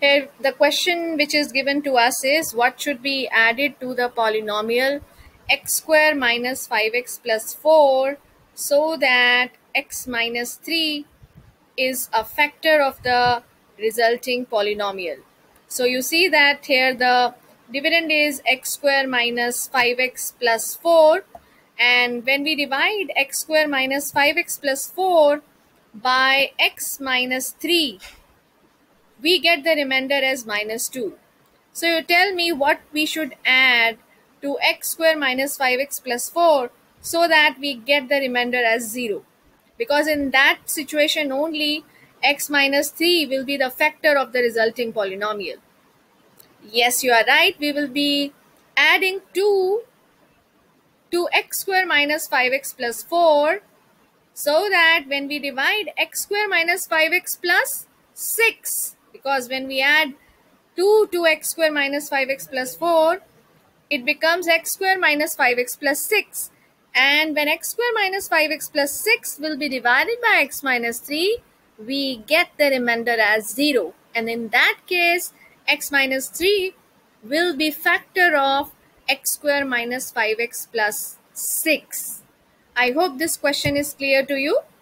Here, the question which is given to us is what should be added to the polynomial x square minus 5x plus 4 so that x minus 3 is a factor of the resulting polynomial. So you see that here the dividend is x square minus 5x plus 4, and when we divide x square minus 5x plus 4 by x minus 3, we get the remainder as minus 2. So you tell me what we should add to x square minus 5x plus 4 so that we get the remainder as 0. Because in that situation only x minus 3 will be the factor of the resulting polynomial. Yes, you are right. We will be adding 2 to x square minus 5x plus 4 so that when we divide x square minus 5x plus 6, because when we add 2 to x square minus 5x plus 4, it becomes x square minus 5x plus 6. And when x square minus 5x plus 6 will be divided by x minus 3, we get the remainder as 0. And in that case, x minus 3 will be factor of x square minus 5x plus 6. I hope this question is clear to you.